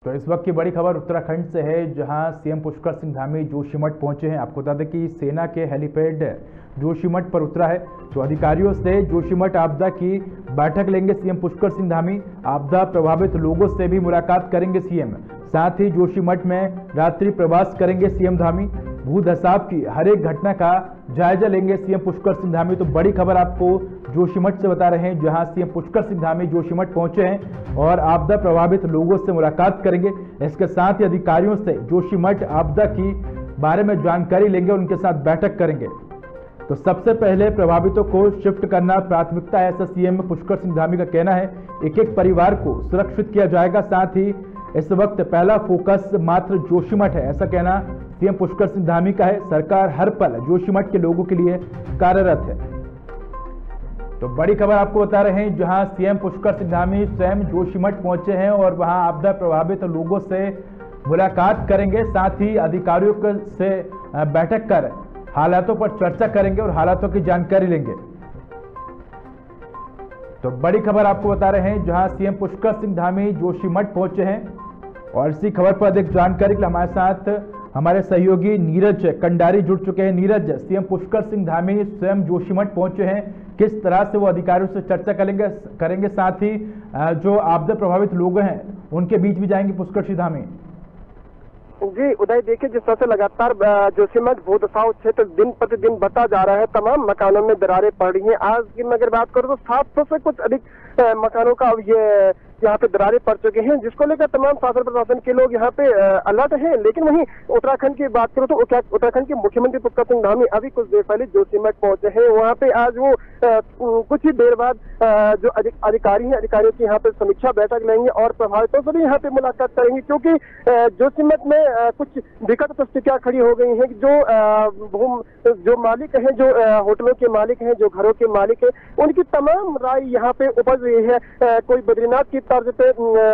तो इस वक्त की बड़ी खबर उत्तराखंड से है, जहां सीएम पुष्कर सिंह धामी जोशीमठ पहुंचे हैं। आपको बता दें कि सेना के हेलीपैड जोशीमठ पर उतरा है। तो अधिकारियों से जोशीमठ आपदा की बैठक लेंगे सीएम पुष्कर सिंह धामी। आपदा प्रभावित लोगों से भी मुलाकात करेंगे सीएम। साथ ही जोशीमठ में रात्रि प्रवास करेंगे सीएम धामी। भू धसाव की हर एक घटना का जायजा लेंगे सीएम पुष्कर सिंह धामी। तो बड़ी खबर आपको जोशीमठ से बता रहे हैं, जहां सीएम पुष्कर सिंह धामी जोशीमठ पहुंचे हैं और आपदा प्रभावित लोगों से मुलाकात करेंगे। इसके साथ ही अधिकारियों से जोशीमठ आपदा की बारे में जानकारी लेंगे और उनके साथ बैठक करेंगे। तो सबसे पहले प्रभावितों को शिफ्ट करना प्राथमिकता है, ऐसा सीएम पुष्कर सिंह धामी का कहना है। एक एक परिवार को सुरक्षित किया जाएगा। साथ ही इस वक्त पहला फोकस मात्र जोशीमठ है, ऐसा कहना सीएम पुष्कर सिंह धामी का है। सरकार हर पल जोशीमठ के लोगों के लिए कार्यरत है। तो बड़ी खबर आपको बता रहे हैं, जहां सीएम पुष्कर सिंह धामी स्वयं जोशीमठ पहुंचे हैं और वहां आपदा प्रभावित लोगों से मुलाकात करेंगे। साथ ही अधिकारियों से बैठक कर हालातों पर चर्चा करेंगे और हालातों की जानकारी लेंगे। तो बड़ी खबर आपको बता रहे हैं, जहां सीएम पुष्कर सिंह धामी जोशीमठ पहुंचे हैं। और इसी खबर पर अधिक जानकारी के लिए हमारे साथ हमारे सहयोगी नीरज कंडारी जुड़ चुके हैं। नीरज, सीएम पुष्कर सिंह धामी स्वयं जोशीमठ पहुंचे हैं, किस तरह से वो अधिकारियों से चर्चा करेंगे, साथ ही जो आपदा प्रभावित लोग हैं उनके बीच भी जाएंगे पुष्कर सिंह धामी? जी उदय, देखिए जिस तरह से लगातार जोशीमठ भू धसाव क्षेत्र दिन प्रतिदिन बढ़ता जा रहा है, तमाम मकानों में दरारें पड़ रही हैं। आज की मैं अगर बात करूं तो 700 से कुछ अधिक मकानों का अब ये यहाँ पे दरारें पड़ चुके हैं, जिसको लेकर तमाम शासन प्रशासन के लोग यहाँ पे अलर्ट हैं। लेकिन वहीं उत्तराखंड की बात करूं तो उत्तराखंड के मुख्यमंत्री पुष्कर सिंह धामी अभी कुछ देर पहले जोशीमठ पहुंचे हैं। वहाँ पे आज वो कुछ ही देर बाद जो अधिकारी हैं, अधिकारियों की यहाँ पे समीक्षा बैठक लेंगे और प्रभावितों से भी यहाँ पे मुलाकात करेंगे, क्योंकि जोशीमठ में कुछ विकट परिस्थितियां खड़ी हो गई हैं। जो मालिक हैं, जो होटलों के मालिक हैं, जो घरों के मालिक हैं, उनकी तमाम राय यहाँ पे उपज रही है। कोई बद्रीनाथ की तर्ज पे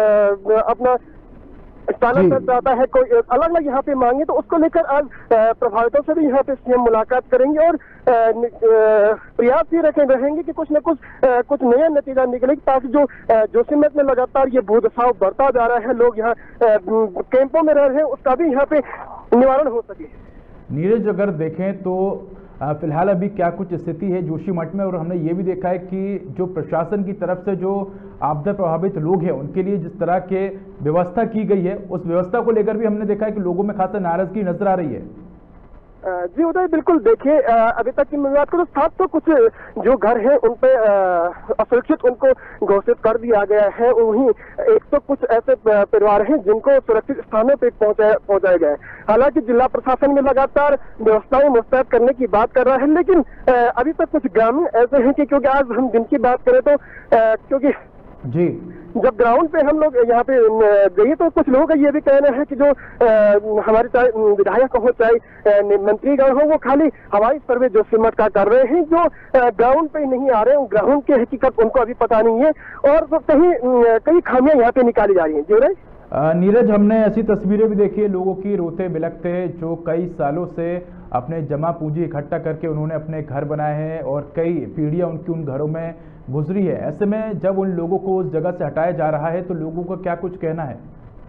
अपना स्थानांतर चाहता है, कोई अलग अलग यहाँ पे मांगे, तो उसको लेकर आज प्रभावितों से भी यहाँ पे सीएम मुलाकात करेंगे और प्रयास ये रहेंगे कि कुछ न कुछ नया नतीजा निकले, ताकि जो जोशीमठ में लगातार ये भू धसाव बढ़ता जा रहा है, लोग यहाँ कैंपों में रह रहे हैं, उसका भी यहाँ पे निवारण हो सके। नीरज, अगर देखें तो फिलहाल अभी क्या कुछ स्थिति है जोशीमठ में, और हमने ये भी देखा है कि जो प्रशासन की तरफ से जो आपदा प्रभावित लोग हैं उनके लिए जिस तरह के व्यवस्था की गई है, उस व्यवस्था को लेकर भी हमने देखा है कि लोगों में खासा नाराजगी नजर आ रही है। जी उदय, बिल्कुल। देखिए अभी तक की मैं बात करूँ, 700 कुछ जो घर हैं उन पे असुरक्षित उनको घोषित कर दिया गया है। वहीं 100 कुछ ऐसे परिवार हैं जिनको सुरक्षित स्थानों पे पहुंचाया गया है। हालांकि जिला प्रशासन में लगातार व्यवस्थाएं मुस्तैद करने की बात कर रहा है, लेकिन अभी तक कुछ ग्रामीण ऐसे हैं कि क्योंकि आज हम दिन की बात करें तो क्योंकि जी जब ग्राउंड पे हम लोग यहाँ पे गए तो कुछ लोगों का ये भी कहना है कि जो हमारे चाहे विधायक हो चाहे मंत्रीगण हो, वो खाली हवाई सर्वे जोशीमठ का कर रहे हैं, जो ग्राउंड पे नहीं आ रहे हैं। ग्राउंड की हकीकत उनको अभी पता नहीं है और तो कई खामियां यहाँ पे निकाली जा रही हैं। जी नीरज, हमने ऐसी तस्वीरें भी देखी है लोगों की रोते बिलखते, जो कई सालों से अपने जमा पूंजी इकट्ठा करके उन्होंने अपने घर बनाए हैं और कई पीढ़ियां उनकी उन घरों में गुजरी है। ऐसे में जब उन लोगों को उस जगह से हटाया जा रहा है तो लोगों का क्या कुछ कहना है?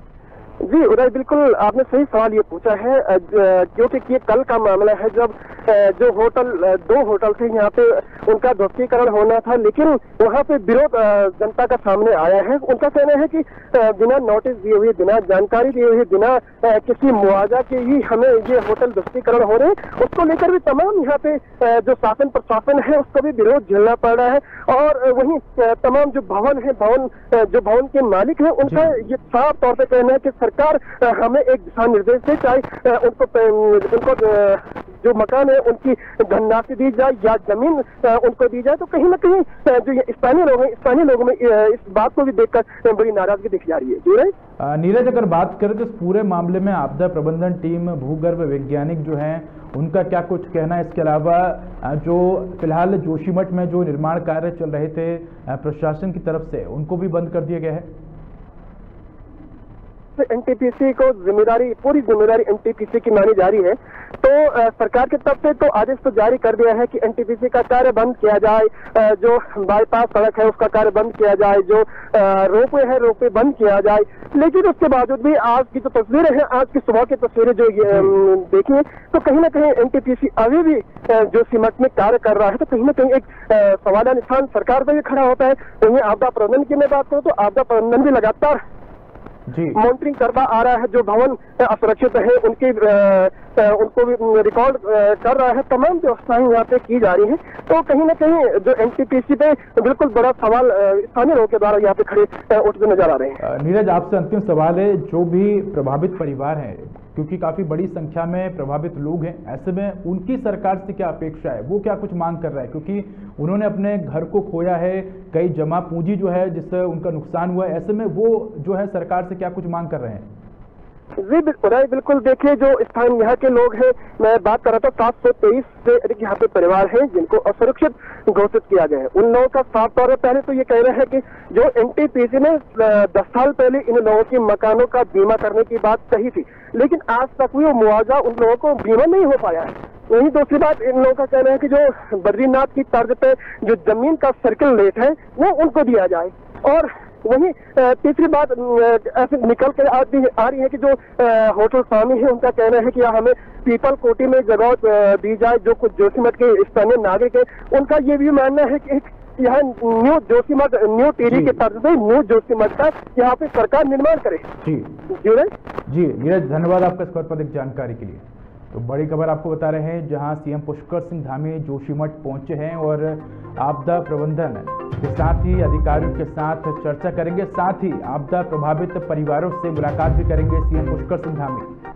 जी उदय, बिल्कुल आपने सही सवाल ये पूछा है, क्योंकि ये कल का मामला है जब जो दो होटल थे यहाँ पे उनका ध्वस्तीकरण होना था, लेकिन वहाँ पे विरोध जनता का सामने आया है। उनका कहना है कि बिना नोटिस दिए हुए, बिना जानकारी दिए हुए, बिना किसी मुआवजा के ही हमें ये होटल ध्वस्तीकरण हो रहे हैं। उसको लेकर भी तमाम यहाँ पे जो शासन प्रशासन है उसको भी विरोध झेलना पड़ रहा है। और वहीं तमाम जो भवन के मालिक हैं उनका ये साफ तौर पर कहना है कि सरकार हमें एक दिशा निर्देश दे, चाहे उनको जो मकान है उनकी धनराशि दी जाए या जमीन उनको दी जाए। तो कहीं ना कहीं जो स्थानीय लोग हैं, स्थानीय लोगों में इस बात को भी देखकर बड़ी नाराजगी देखी जा रही है। जी नीरज, अगर बात करें तो इस पूरे मामले में आपदा प्रबंधन टीम, भूगर्भ वैज्ञानिक जो हैं, उनका क्या कुछ कहना है? इसके अलावा जो फिलहाल जोशीमठ में जो निर्माण कार्य चल रहे थे प्रशासन की तरफ से, उनको भी बंद कर दिया गया है। से एनटीपीसी को पूरी जिम्मेदारी एनटीपीसी की मानी जा रही है। तो सरकार की तरफ से तो आदेश तो जारी कर दिया है कि एनटीपीसी का कार्य बंद किया जाए, जो बाईपास सड़क है उसका कार्य बंद किया जाए, जो रोपवे है रोपवे बंद किया जाए। लेकिन उसके बावजूद भी आज की जो तस्वीरें हैं, आज की सुबह की तस्वीरें जो देखिए, तो कहीं ना कहीं एनटीपीसी अभी भी जोशीमठ में कार्य कर रहा है। तो कहीं ना कहीं एक सवालिया निशान सरकार पर भी खड़ा होता है। वहीं आपदा प्रबंधन की मैं बात करूं तो आपदा प्रबंधन भी लगातार मॉनिटरिंग करता आ रहा है। जो भवन असुरक्षित है उनको भी रिकॉर्ड कर रहा है। तमाम व्यवस्थाएं यहाँ पे की जा रही हैं। तो कहीं ना कहीं जो एनटीपीसी पे बिल्कुल बड़ा सवाल स्थानीय लोगों के द्वारा यहाँ पे खड़े उठते नजर आ रहे हैं। नीरज, आपसे अंतिम सवाल है, जो भी प्रभावित परिवार हैं, क्योंकि काफी बड़ी संख्या में प्रभावित लोग हैं, ऐसे में उनकी सरकार से क्या अपेक्षा है, वो क्या कुछ मांग कर रहा है? क्योंकि उन्होंने अपने घर को खोया है, कई जमा पूंजी जो है जिससे उनका नुकसान हुआ है, ऐसे में वो जो है सरकार से क्या कुछ मांग कर रहे हैं? जी बिल्कुल देखिए, जो स्थान यहाँ के लोग हैं, मैं बात कर रहा था 723 से अधिक यहाँ पे परिवार हैं जिनको असुरक्षित घोषित किया गया है। उन लोगों का साफ तौर पर पहले तो ये कह रहे हैं कि जो एनटीपीसी ने 10 साल पहले इन लोगों के मकानों का बीमा करने की बात कही थी, लेकिन आज तक भी वो मुआवजा उन लोगों को बीमा नहीं हो पाया है। वहीं दूसरी बात, इन लोगों का कहना है कि जो बद्रीनाथ की तर्ज पे जो जमीन का सर्किल रेट है वो उनको दिया जाए। और वहीं तीसरी बात ऐसे निकल कर आ रही है कि जो होटल स्वामी है उनका कहना है कि हमें पीपल कोटी में जगह दी जाए। जो कुछ जोशीमठ के स्थानीय नागरिक है उनका ये भी मानना है कि यहाँ न्यू जोशीमठ, न्यू टिहरी के तर्ज पे न्यू जोशीमठ का यहाँ पे सरकार निर्माण करे। जी नीरज, धन्यवाद आपका इस जानकारी के लिए। तो बड़ी खबर आपको बता रहे हैं, जहां सीएम पुष्कर सिंह धामी जोशीमठ पहुंचे हैं और आपदा प्रबंधन के साथ ही अधिकारियों के साथ चर्चा करेंगे, साथ ही आपदा प्रभावित परिवारों से मुलाकात भी करेंगे सीएम पुष्कर सिंह धामी।